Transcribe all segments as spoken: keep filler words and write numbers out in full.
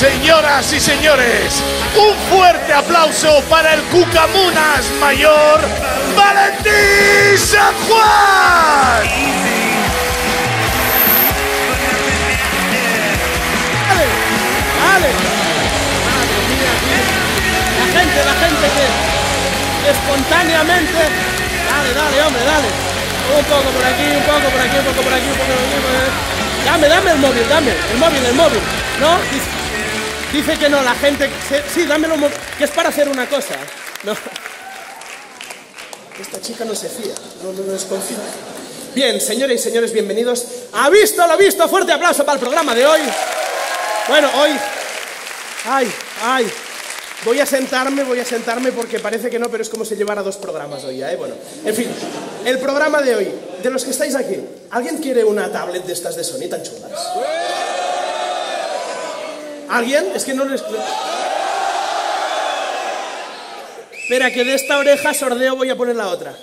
Señoras y señores, un fuerte aplauso para el Cucamunas mayor, Valentín San Juan. Dale, dale. La gente, la gente que espontáneamente. Dale, dale, hombre, dale. Un poco por aquí, un poco por aquí, un poco por aquí, un poco por aquí. Por aquí. Dame, dame el móvil, dame. El móvil, el móvil. ¿No? Dice que no, la gente... Sí, dámelo, que es para hacer una cosa. No. Esta chica no se fía, no, no, no desconfía. Bien, señores y señores, bienvenidos. ¿Ha visto lo visto? Fuerte aplauso para el programa de hoy. Bueno, hoy... Ay, ay. Voy a sentarme, voy a sentarme porque parece que no, pero es como si llevara dos programas hoy ya, ¿eh? Bueno, en fin, el programa de hoy, de los que estáis aquí, ¿alguien quiere una tablet de estas de Sony tan chulas? ¿Alguien? Es que no les... Espera, que de esta oreja sordeo voy a poner la otra.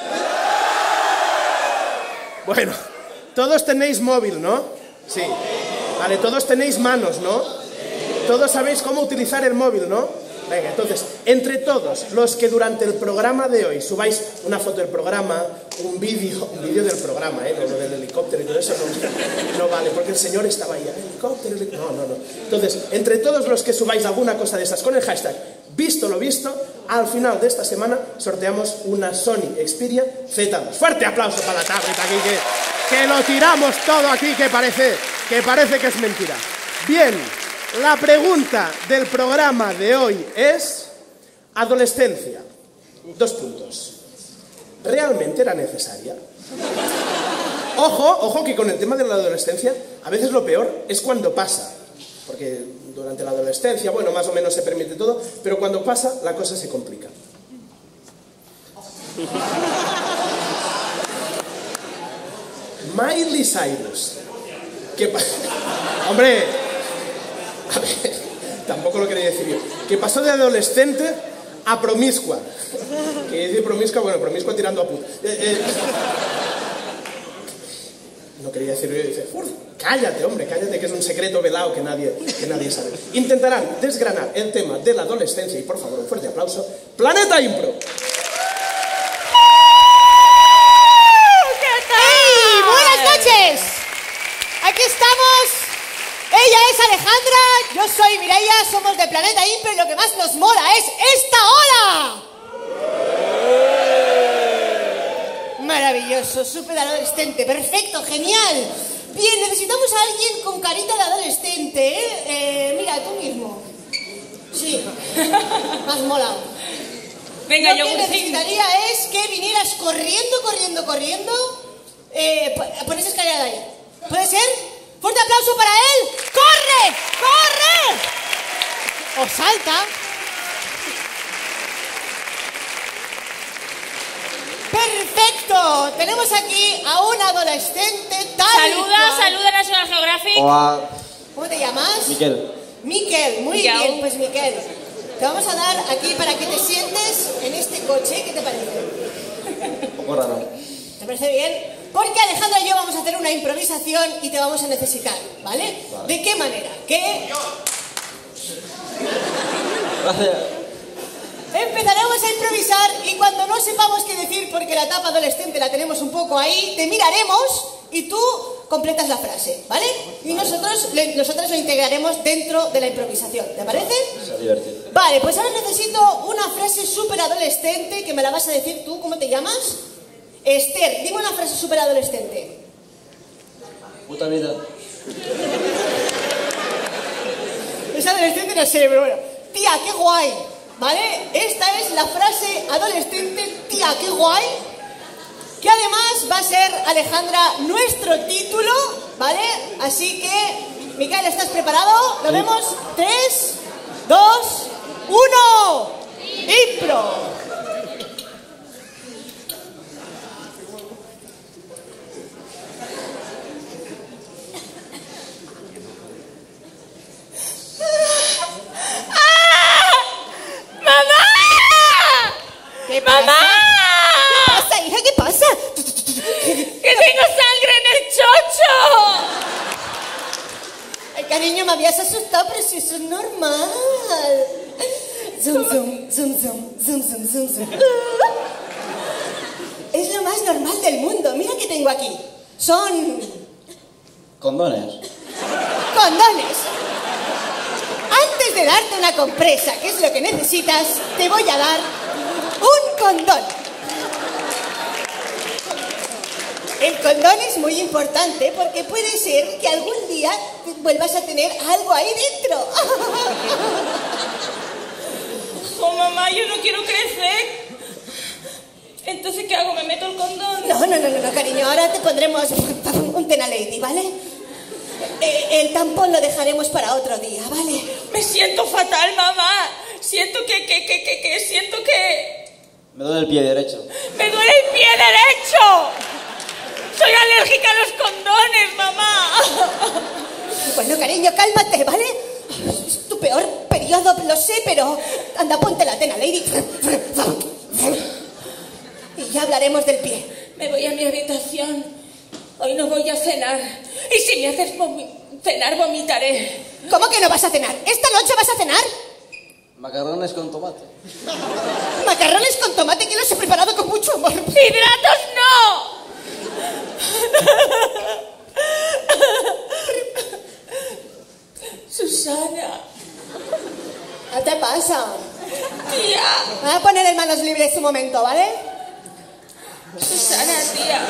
Bueno, todos tenéis móvil, ¿no? Sí. Vale, todos tenéis manos, ¿no? Todos sabéis cómo utilizar el móvil, ¿no? Venga, entonces, entre todos los que durante el programa de hoy subáis una foto del programa, un vídeo, un vídeo del programa, ¿eh? Lo del helicóptero y todo eso no, no vale, porque el señor estaba ahí, ¿eh? helicóptero, helicóptero, no, no, no. Entonces, entre todos los que subáis alguna cosa de esas con el hashtag visto lo visto, al final de esta semana sorteamos una Sony Xperia Z dos. Fuerte aplauso para la tablet aquí, que, que lo tiramos todo aquí, que parece, que parece que es mentira. Bien. La pregunta del programa de hoy es adolescencia. Dos puntos. ¿Realmente era necesaria? Ojo, ojo que con el tema de la adolescencia a veces lo peor es cuando pasa. Porque durante la adolescencia, bueno, más o menos se permite todo, pero cuando pasa la cosa se complica. Miley Cyrus. ¿Qué pasa? Hombre... A ver, tampoco lo quería decir yo. Que pasó de adolescente a promiscua. Que dice promiscua, bueno, promiscua tirando a puta. Eh, eh. No quería decir yo, dice, cállate, hombre, cállate, que es un secreto velado que nadie, que nadie sabe. Intentarán desgranar el tema de la adolescencia y, por favor, un fuerte aplauso. Planeta Impro. ¡Hey! ¡Buenas noches! Aquí estamos. Ella es Alejandra, yo soy Mireia, somos de Planeta Impro y lo que más nos mola es esta ola. Maravilloso, súper adolescente, perfecto, genial. Bien, necesitamos a alguien con carita de adolescente, ¿eh? eh mira, tú mismo. Sí, más molado. Venga, yo. Lo que necesitaría es que vinieras corriendo, corriendo, corriendo eh, por esa escalera de ahí. ¿Puede ser? ¡Fuerte aplauso para él! ¡Corre! ¡Corre! ¡O salta! ¡Perfecto! Tenemos aquí a un adolescente tal. Saluda, saluda National Geographic. Hola. ¿Cómo te llamas? Miquel. Miquel, muy Miquel. bien, pues Miquel. Te vamos a dar aquí para que te sientes en este coche. ¿Qué te parece? Un poco raro. ¿Te parece bien? Porque Alejandra y yo vamos a hacer una improvisación y te vamos a necesitar, ¿vale? Vale. ¿De qué manera? Que Gracias. empezaremos a improvisar y cuando no sepamos qué decir, porque la etapa adolescente la tenemos un poco ahí, te miraremos y tú completas la frase, ¿vale? Y nosotros, le, nosotros lo integraremos dentro de la improvisación, ¿te parece? Se divertido. Vale, pues ahora necesito una frase súper adolescente que me la vas a decir tú. ¿Cómo te llamas? Esther, dime una frase súper adolescente. Puta vida. Es adolescente, no sé, pero bueno. Tía, qué guay, ¿vale? Esta es la frase adolescente, tía, qué guay. Que además va a ser, Alejandra, nuestro título, ¿vale? Así que, Miquel, ¿estás preparado? ¿Lo vemos? Tres, dos, uno. ¡Impro! ¿Qué pasa? ¡Mamá! ¿Qué pasa, hija? ¿Qué pasa? ¡Que tengo sangre en el chocho! Ay, cariño, me habías asustado, pero si eso es normal. Zum, zum, zum, zum, zum, zum, zum, zum. Es lo más normal del mundo. Mira que tengo aquí. Son... Condones. condones. Antes de darte una compresa, que es lo que necesitas, te voy a dar un condón. El condón es muy importante porque puede ser que algún día vuelvas a tener algo ahí dentro. Oh, mamá, yo no quiero crecer. Entonces, ¿qué hago? ¿Me meto el condón? No, no, no, no, no, cariño. Ahora te pondremos un Tena Lady, ¿vale? Eh, el tampón lo dejaremos para otro día, ¿vale? Me siento fatal, mamá. Siento que, que, que, que, que, siento que... Me duele el pie derecho. ¡Me duele el pie derecho! ¡Soy alérgica a los condones, mamá! Bueno, cariño, cálmate, ¿vale? Es tu peor periodo, lo sé, pero... Anda, ponte la Tena Lady. Y ya hablaremos del pie. Me voy a mi habitación. Hoy no voy a cenar. Y si me haces vomi- cenar, vomitaré. ¿Cómo que no vas a cenar? ¿Esta noche vas a cenar? Macarrones con tomate. Macarrones con tomate que los he preparado con mucho amor. ¡Hidratos no! Susana. ¿Qué te pasa? Tía. Me voy a poner en manos libres un momento, ¿vale? Susana, tía.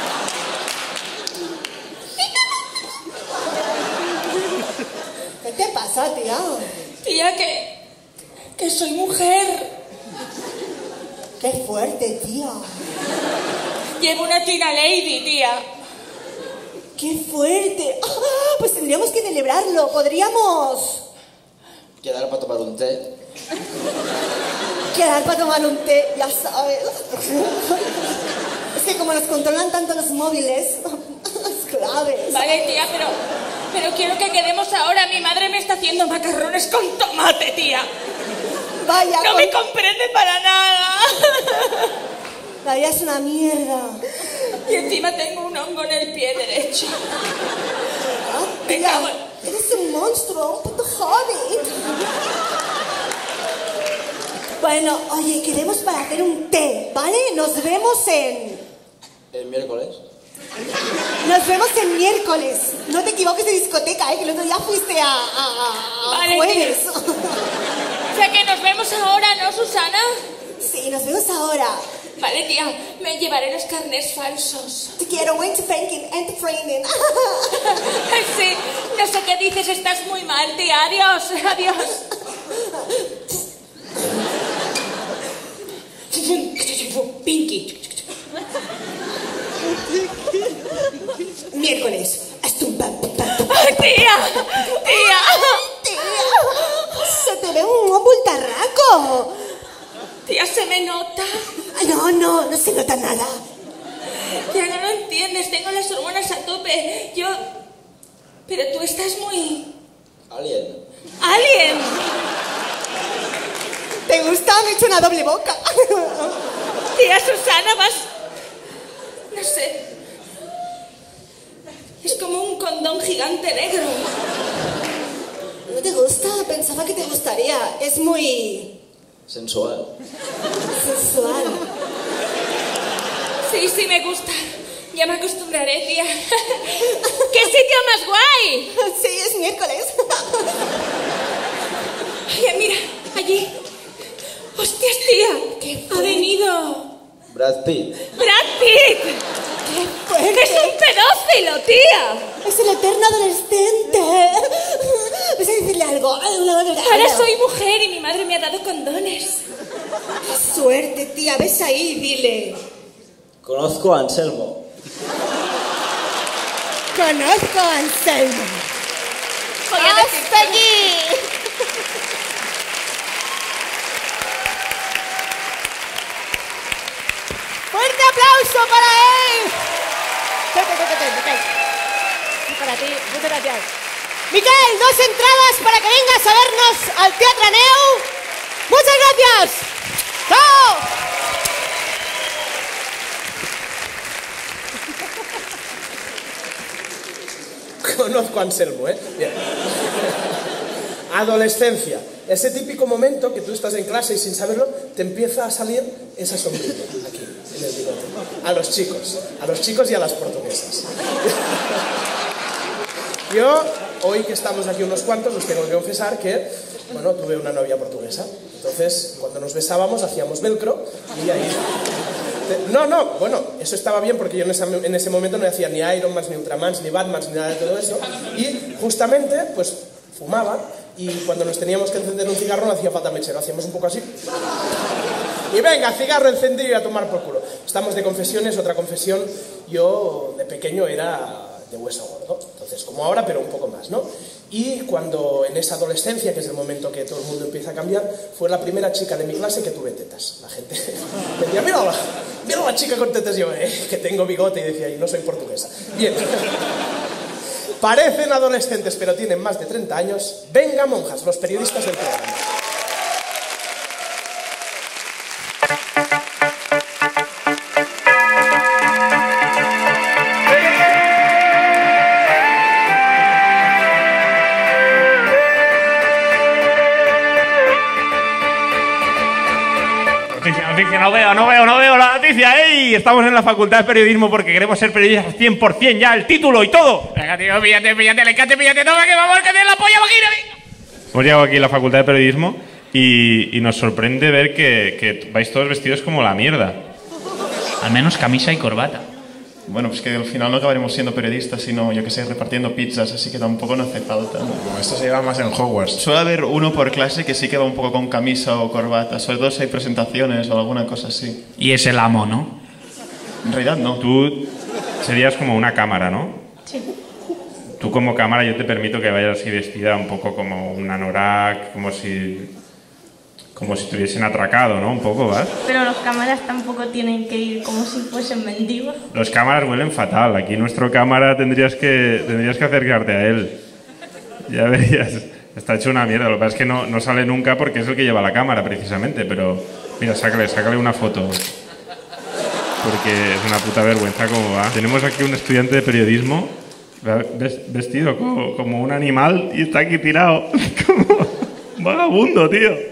¿Qué te pasa, tía? Tía, que... que soy mujer. Qué fuerte, tía. Llevo una Tena Lady, tía. ¡Qué fuerte! Ah, pues tendríamos que celebrarlo. Podríamos Quedar para tomar un té. quedar para tomar un té, ya sabes. Es que como nos controlan tanto los móviles, es clave. Vale, tía, pero... pero quiero que quedemos ahora. Mi madre me está haciendo macarrones con tomate, tía. Vaya, No con- me comprende para nada. la vida es una mierda. Y encima tengo un hongo en el pie derecho. Ah, Me tía, cago en- eres un monstruo, un puto hobbit. Bueno, oye, quedemos para hacer un té, ¿vale? Nos vemos en... El miércoles. Nos vemos el miércoles. No te equivoques de discoteca, ¿eh? Que el otro día fuiste a, a, a Vale, jueves. O sea que nos vemos ahora, ¿no, Susana? Sí, nos vemos ahora. Vale, tía, me llevaré los carnés falsos. Te quiero, wait to banking and to training. Sí, no sé qué dices, estás muy mal, tía. Adiós, adiós. Pinky. Miércoles. Astum, pam, pam, pam. ¡Ay, tía! ¡Tía! Tía, se te ve un bultarraco. Tía, ¿se me nota? No, no, no se nota nada. Tía, no lo entiendes, tengo las hormonas a tope. Yo... Pero tú estás muy... Alien. ¡Alien! ¿Te gusta? Me he hecho una doble boca. Tía, Susana, vas... No sé... Es como un condón gigante negro. ¿No te gusta? Pensaba que te gustaría. Es muy Sensual. sensual. Sí, sí, me gusta. Ya me acostumbraré, tía. ¡Qué sitio más guay! Sí, es miércoles. Ay, mira, allí. ¡Hostias, tía! ¿Qué Ha fue? venido... Brad Pitt. ¡Brad Pitt! ¡Qué fuerte! ¡Es un pedófilo, tía! Es el eterno adolescente. ¿Vas a decirle algo? Ahora soy mujer y mi madre me ha dado condones. ¡Qué suerte, tía! ¿Ves ahí? Dile. Conozco a Anselmo. Conozco a Anselmo. Voy a decir- ¡Hasta aquí! ¡Fuerte aplauso para él! Vete, vete, vete, vete. Y para ti, muchas gracias. Miquel, dos entradas para que vengas a vernos al Teatre Aneu. ¡Muchas gracias! ¡Chao! Conozco a Anselmo, ¿eh? Bien. Adolescencia. Ese típico momento que tú estás en clase y sin saberlo te empieza a salir esa sombrilla aquí, en el bigote. A los chicos, a los chicos y a las portuguesas. Yo, hoy que estamos aquí unos cuantos, os tengo que confesar que, bueno, tuve una novia portuguesa. Entonces, cuando nos besábamos, hacíamos velcro y ahí... No, no, bueno, eso estaba bien porque yo en, esa, en ese momento no hacía ni Iron Man, ni Ultraman, ni Batman, ni nada de todo eso. Y justamente, pues, fumaba y cuando nos teníamos que encender un cigarro no hacía falta mechero, hacíamos un poco así. Y venga, cigarro encendido y a tomar por culo. Estamos de confesiones, otra confesión. Yo de pequeño era de hueso gordo, entonces como ahora, pero un poco más, ¿no? Y cuando en esa adolescencia, que es el momento que todo el mundo empieza a cambiar, fue la primera chica de mi clase que tuve tetas. La gente me decía, mira, mira la chica con tetas, yo, eh, que tengo bigote, y decía, y no soy portuguesa. Bien. Parecen adolescentes, pero tienen más de treinta años. Venga, monjas, los periodistas del programa. Noticia, no veo, no veo, no veo la noticia. ¡Ey! Estamos en la Facultad de Periodismo porque queremos ser periodistas cien por cien ya, el título y todo. Venga, tío, píllate, píllate, alicate, píllate, toma, que vamos, que tiene la polla vagina, venga. Hemos llegado aquí a la Facultad de Periodismo y, y nos sorprende ver que, que vais todos vestidos como la mierda. Al menos camisa y corbata. Bueno, pues que al final no acabaremos siendo periodistas, sino, yo que sé, repartiendo pizzas, así que tampoco no hace falta. Como esto se lleva más en Hogwarts. Suele haber uno por clase que sí que va un poco con camisa o corbata, sobre todo si hay presentaciones o alguna cosa así. Y es el amo, ¿no? En realidad no. Tú serías como una cámara, ¿no? Sí. Tú como cámara yo te permito que vayas así vestida un poco como un anorak, como si... como si estuviesen atracado, ¿no? Un poco, ¿vas? Pero los cámaras tampoco tienen que ir como si fuesen mendigos. Los cámaras huelen fatal. Aquí nuestro cámara tendrías que, tendrías que acercarte a él. Ya verías. Está hecho una mierda. Lo que pasa es que no, no sale nunca porque es el que lleva la cámara, precisamente. Pero, mira, sácale, sácale una foto. Porque es una puta vergüenza cómo va. Tenemos aquí un estudiante de periodismo vestido como, como un animal y está aquí tirado como un vagabundo, tío.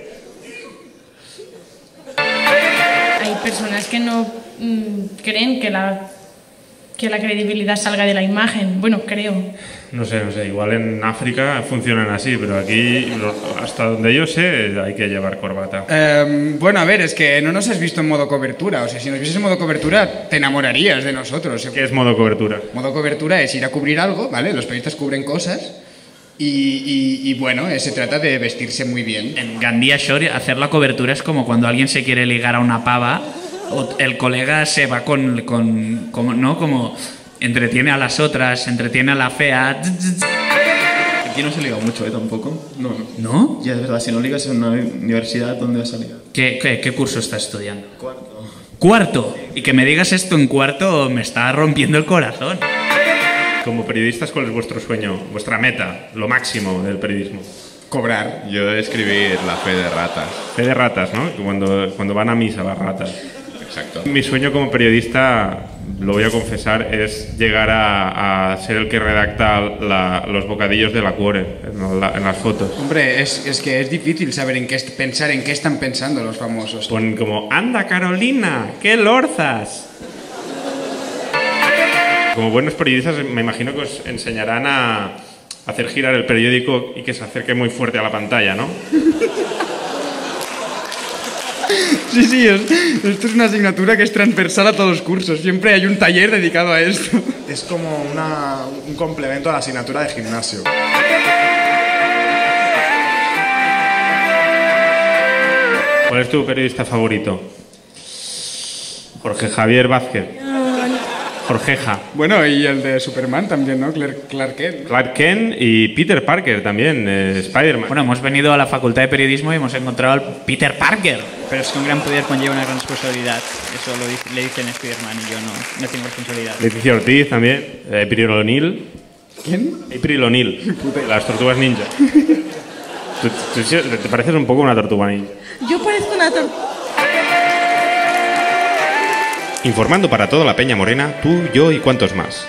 Hay personas que no mmm, creen que la, que la credibilidad salga de la imagen. Bueno, creo. No sé, no sé. Igual en África funcionan así, pero aquí, hasta donde yo sé, hay que llevar corbata. Eh, bueno, a ver, es que no nos has visto en modo cobertura. O sea, si nos vieses en modo cobertura, te enamorarías de nosotros. ¿Qué es modo cobertura? Modo cobertura es ir a cubrir algo, ¿vale? Los periodistas cubren cosas. Y, y, y bueno, eh, se trata de vestirse muy bien. En Gandia Shore hacer la cobertura es como cuando alguien se quiere ligar a una pava, o el colega se va con, con, con ¿no? Como entretiene a las otras, entretiene a la fea. Aquí no se liga mucho, ¿eh? Tampoco. No, no. ¿No? Ya es verdad, si no ligas en una universidad, ¿dónde vas a ligar? ¿Qué, qué, qué curso estás estudiando? Cuarto. ¿Cuarto? Y que me digas esto en cuarto me está rompiendo el corazón. Como periodistas, ¿cuál es vuestro sueño, vuestra meta, lo máximo del periodismo? Cobrar. Yo de escribir la fe de ratas. Fe de ratas, ¿no? Cuando, cuando van a misa las ratas. Exacto. Mi sueño como periodista, lo voy a confesar, es llegar a, a ser el que redacta la, los bocadillos de la Cuore en, la, en las fotos. Hombre, es, es que es difícil saber en qué pensar en qué están pensando los famosos. Ponen como, anda Carolina, qué lorzas. Como buenos periodistas me imagino que os enseñarán a hacer girar el periódico y que se acerque muy fuerte a la pantalla, ¿no? Sí, sí, es, esto es una asignatura que es transversal a todos los cursos. Siempre hay un taller dedicado a esto. Es como una, un complemento a la asignatura de gimnasio. ¿Cuál es tu periodista favorito? Jorge Javier Vázquez. Jorgeja. Bueno, y el de Superman también, ¿no? Clark, Clark Kent. Clark Kent y Peter Parker también, eh, Spider-Man. Bueno, hemos venido a la Facultad de Periodismo y hemos encontrado al Peter Parker. Pero es que un gran poder conlleva una gran responsabilidad. Eso lo dice, le dicen Spider-Man y yo no, no tengo responsabilidad. Leticia Ortiz también, eh, April O'Neil. ¿Quién? April O'Neil, las tortugas ninja. ¿Tú, tú, ¿Te pareces un poco una tortuga ninja? Yo parezco una tortuga. Informando para toda la Peña Morena, tú, yo y cuantos más.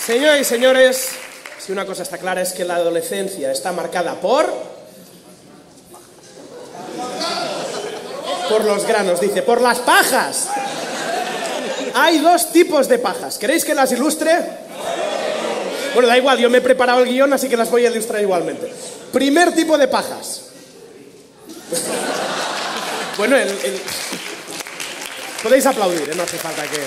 Señoras y señores, si una cosa está clara es que la adolescencia está marcada por... Por los granos, dice, por las pajas. Hay dos tipos de pajas. ¿Queréis que las ilustre? Bueno, da igual, yo me he preparado el guión, así que las voy a ilustrar igualmente. Primer tipo de pajas. Bueno, el, el... podéis aplaudir, ¿eh? No hace falta que...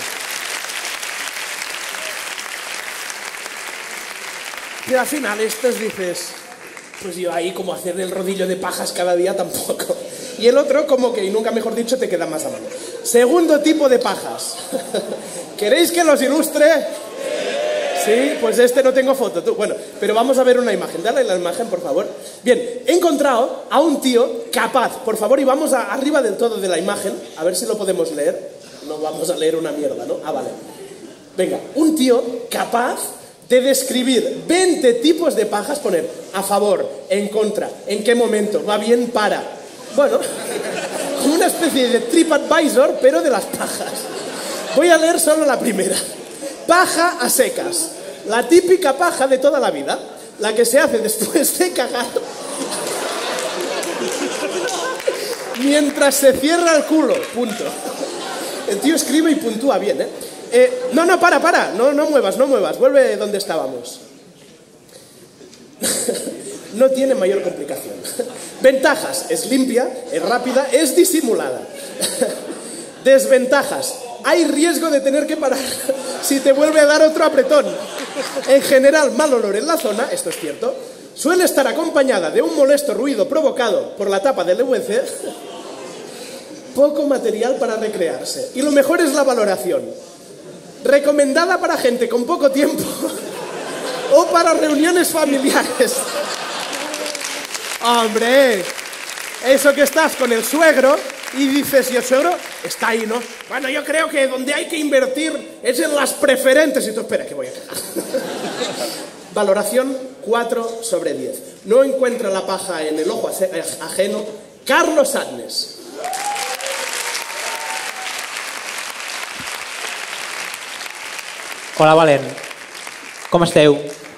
Y al final estos dices, pues yo ahí como hacer el rodillo de pajas cada día tampoco. Y el otro como que, y nunca mejor dicho, te queda más a mano. Segundo tipo de pajas. ¿Queréis que los ilustre? Sí, pues este no tengo foto. Tú. Bueno, pero vamos a ver una imagen. Dale la imagen, por favor. Bien, he encontrado a un tío capaz, por favor, y vamos a, arriba del todo de la imagen, a ver si lo podemos leer. No vamos a leer una mierda, ¿no? Ah, vale. Venga, un tío capaz de describir veinte tipos de pajas, poner a favor, en contra, en qué momento, va bien, para. Bueno, como una especie de TripAdvisor, pero de las pajas. Voy a leer solo la primera. Paja a secas. La típica paja de toda la vida. La que se hace después de cagar. Mientras se cierra el culo. Punto. El tío escribe y puntúa bien, ¿eh? eh no, no, para, para. No, no muevas, no muevas. Vuelve donde estábamos. No tiene mayor complicación. Ventajas. Es limpia, es rápida, es disimulada. Desventajas. Hay riesgo de tener que parar si te vuelve a dar otro apretón. En general, mal olor en la zona, esto es cierto. Suele estar acompañada de un molesto ruido provocado por la tapa del U V C. Poco material para recrearse. Y lo mejor es la valoración. Recomendada para gente con poco tiempo o para reuniones familiares. ¡Hombre! Eso que estás con el suegro y dices, y el suegro está ahí, ¿no? Bueno, yo creo que donde hay que invertir es en las preferentes. Y tú, espera, que voy a cagar. Valoración cuatro sobre diez. No encuentra la paja en el ojo ajeno. Carlos Adnes. Hola, Valen. Com esteu?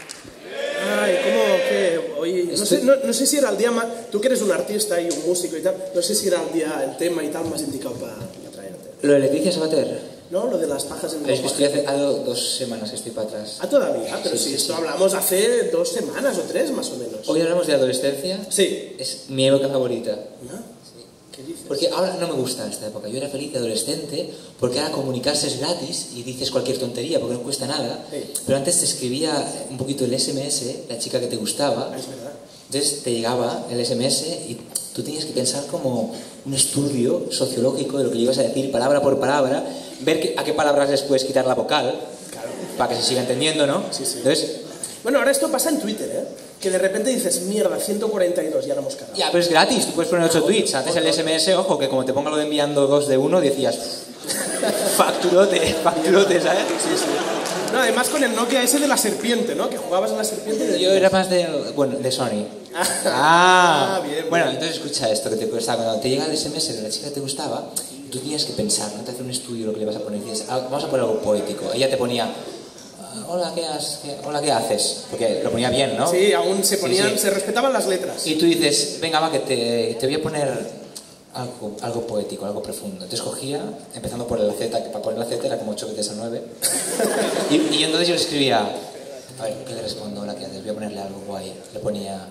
Ay, ¿cómo que? Oye, no sé, no, no sé si era el día más... Tú que eres un artista y un músico y tal, no sé si era el día, el tema y tal más indicado para traerte. Lo de Leticia Sabater. No, lo de las pajas en el Es que estoy hace ha dos semanas que estoy para atrás. Ah, todavía, pero sí, si sí, esto sí. Hablamos hace dos semanas o tres más o menos. Hoy hablamos de adolescencia. Sí. Es mi época favorita. ¿No? Sí. ¿Qué dices? Porque ahora no me gusta esta época. Yo era feliz de adolescente porque ahora comunicarse es gratis y dices cualquier tontería porque no cuesta nada. Sí. Pero antes te escribía un poquito el ese eme ese, la chica que te gustaba. Ah, es verdad. Entonces te llegaba el ese eme ese y tú tenías que pensar como un estudio sociológico de lo que le ibas a decir palabra por palabra, ver que, a qué palabras les puedes quitar la vocal, claro, para que se siga entendiendo, ¿no? Sí, sí. Entonces, bueno, ahora esto pasa en Twitter, ¿eh? Que de repente dices, mierda, ciento cuarenta y dos, ya lo hemos cargado. Ya, pero es gratis, tú puedes poner ocho tweets. Antes el ese eme ese, ojo, que como te ponga lo de enviando dos de uno, decías, facturote, facturote, ¿sabes? Sí, sí. No, además con el Nokia ese de la serpiente, ¿no? Que jugabas a la serpiente. De... Yo era más de, bueno, de Sony. Ah, ah bien, bueno, bien. Entonces escucha esto que te cuesta. Cuando te llega el ese eme ese de la chica que te gustaba, tú tenías que pensar, no te hace un estudio de lo que le vas a poner. Dices, ah, vamos a poner algo poético. Ella te ponía, hola, ¿qué, has, qué, hola, ¿qué haces? Porque lo ponía bien, ¿no? Sí, aún se ponían, sí, sí. Se respetaban las letras. Y tú dices, venga, va, que te, te voy a poner algo, algo poético, algo profundo. Entonces cogía, empezando por la Z, que para poner la Z era como ocho veces a nueve. y, y yo entonces yo le escribía, a ver, ¿qué le respondo? Hola, ¿qué haces? Voy a ponerle algo guay. Le ponía,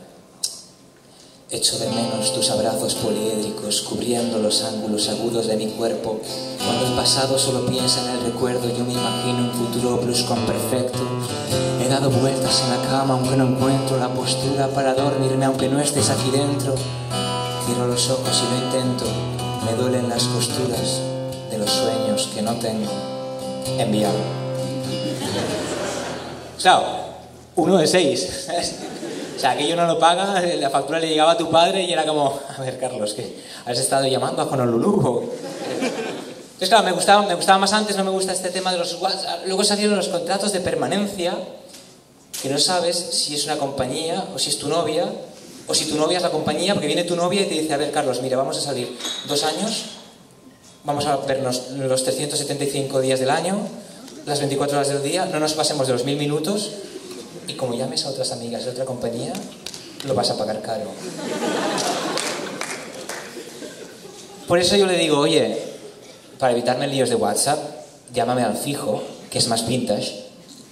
echo de menos tus abrazos poliédricos cubriendo los ángulos agudos de mi cuerpo. Cuando el pasado solo piensa en el recuerdo, yo me imagino un futuro pluscuamperfecto. He dado vueltas en la cama aunque no encuentro la postura para dormirme aunque no estés aquí dentro. Cierro los ojos y lo intento. Me duelen las costuras de los sueños que no tengo. Enviado. Claro, uno de seis. O sea, que yo no lo paga, la factura le llegaba a tu padre y era como, a ver, Carlos, que has estado llamando a Honolulu. Entonces, claro, me gustaba, me gustaba más antes, no me gusta este tema de los WhatsApp. Luego salieron los contratos de permanencia, que no sabes si es una compañía o si es tu novia, o si tu novia es la compañía, porque viene tu novia y te dice, a ver, Carlos, mira, vamos a salir dos años, vamos a vernos los trescientos setenta y cinco días del año, las veinticuatro horas del día, no nos pasemos de los mil minutos y como llames a otras amigas de otra compañía, lo vas a pagar caro. Por eso yo le digo, oye, para evitarme líos de WhatsApp, llámame al fijo, que es más vintage.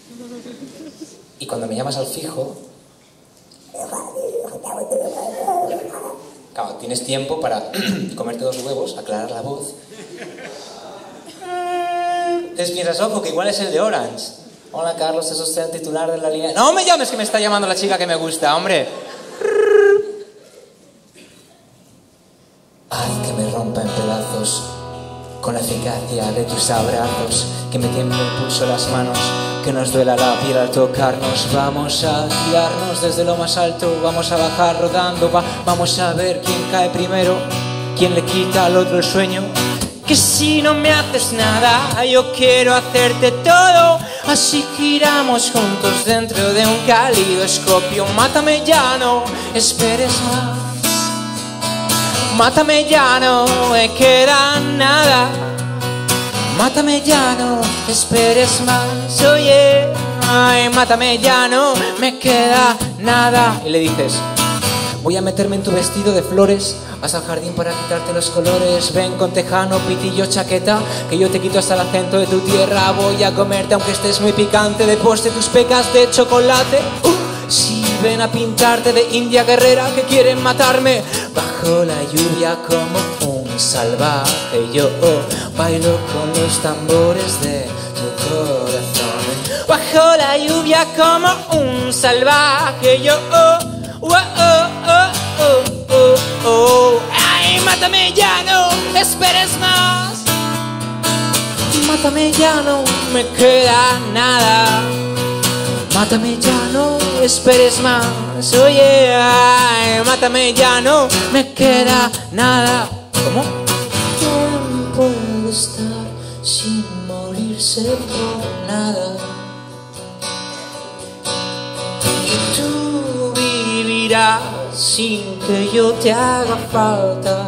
Y cuando me llamas al fijo, claro, tienes tiempo para comerte dos huevos, aclarar la voz. Entonces piensas, ojo, que igual es el de Orange. Hola, Carlos, ¿es usted el titular de la línea? No me llames, que me está llamando la chica que me gusta, hombre. Haz que me rompa en pedazos con la eficacia de tus abrazos, que me tiemble el pulso las manos, que nos duela la piel al tocarnos. Vamos a tirarnos desde lo más alto, vamos a bajar rodando, va, vamos a ver quién cae primero, quién le quita al otro el sueño. Que si no me haces nada, yo quiero hacerte todo, así giramos juntos dentro de un calidoscopio. Mátame ya, no esperes más. Mátame ya, no me queda nada. Mátame ya, no esperes más. Oye, ay, mátame ya, no me queda nada. Y le dices, voy a meterme en tu vestido de flores, vas al jardín para quitarte los colores. Ven con tejano, pitillo, chaqueta, que yo te quito hasta el acento de tu tierra. Voy a comerte aunque estés muy picante, de postre tus pecas de chocolate. Uh, si ven a pintarte de india guerrera que quieren matarme. Bajo la lluvia como un salvaje yo oh, bailo con los tambores de tu corazón. Bajo la lluvia como un salvaje yo oh, oh, oh, oh, oh, oh, oh. Ay, mátame ya, no esperes más. Mátame ya, no me queda nada. Mátame ya, no esperes más. Oye, ay, mátame ya, no me queda nada. ¿Cómo? No puede estar sin morirse por nada. Tú vivirás sin que yo te haga falta.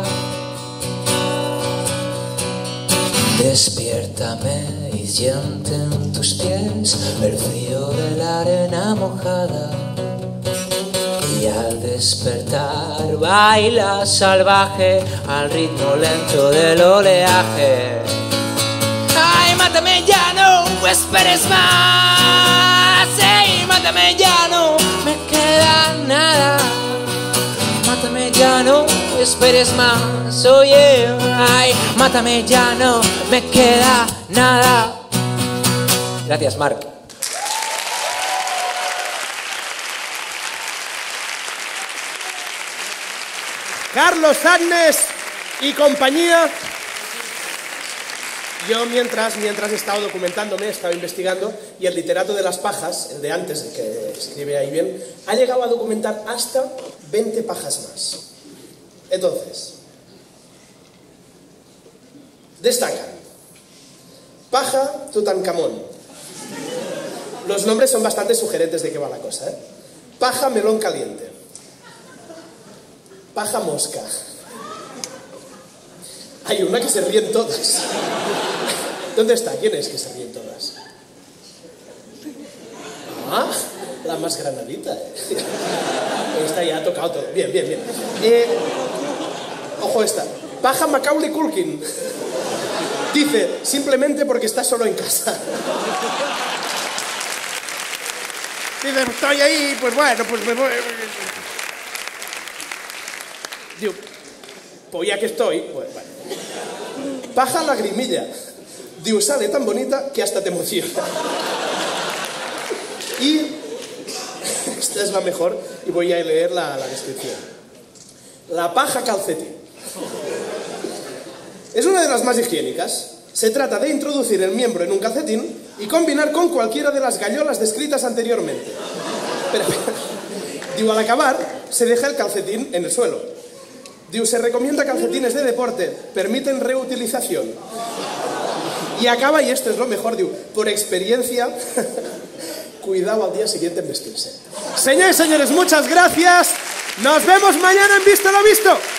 Despiértame y siente en tus pies el frío de la arena mojada. Y al despertar baila salvaje al ritmo lento del oleaje. Ay, mátame ya, no esperes más. Ay, mátame ya, no me queda nada. Mátame ya, no esperes más. Oye, ay, mátame ya, no me queda nada. Gracias, Marc. Carlos Agnes y compañía. Yo mientras, mientras he estado documentándome, he estado investigando, y el literato de las pajas, el de antes, el que escribe ahí bien, ha llegado a documentar hasta veinte pajas más. Entonces, destacan paja Tutankamón. Los nombres son bastante sugerentes de qué va la cosa, ¿eh? Paja melón caliente. Paja mosca. Hay una que se ríen todas. ¿Dónde está? ¿Quién es que se ríen todas? Ah, la más granadita. ¿eh? Esta ya ha tocado todo. Bien, bien, bien. Eh, ojo esta. Paja Macaulay Culkin. Dice, simplemente porque está solo en casa. Dice, estoy ahí, pues bueno, pues me voy... Digo, pues ya que estoy, pues bueno. Paja lagrimilla. Digo, sale tan bonita que hasta te emociona. Y esta es la mejor, y voy a leer la, la descripción. La paja calcetín. Es una de las más higiénicas. Se trata de introducir el miembro en un calcetín y combinar con cualquiera de las gallolas descritas anteriormente. Pero, digo, al acabar, se deja el calcetín en el suelo. Digo, se recomienda calcetines de deporte, permiten reutilización. Y acaba, y esto es lo mejor, digo, por experiencia, cuidado al día siguiente en vestirse. Señores y señores, muchas gracias. Nos vemos mañana en Visto lo Visto.